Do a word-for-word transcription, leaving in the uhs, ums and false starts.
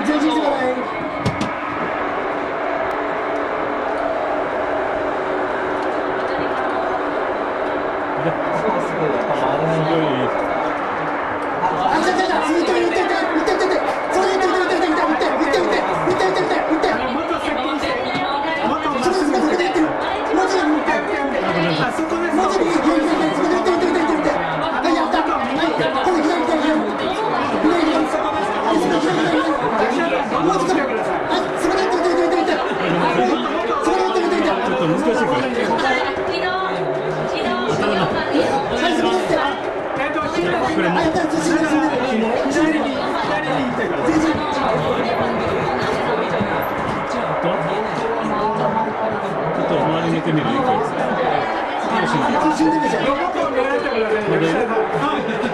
前進してください。あ、来た来た来た。打って打って打って打って打って。それ打って打って打って打って打って打って打って打って打って打って打って。それそれそれでやってる。もうちょいもうちょいもうちょいいいいいいいいい打って打って打って打って打って。はいやった。はい。これ左左左。左左。はいそれ左左左。もうちょっと。はいそれで打って打って打って打って。それで打って打って打って。ちょっと難しいから。これも。あ、やった。死んでる死んでる。死んでる。左に左に行ってから。全然。ちょっと周り見てみる。死んでるじゃん。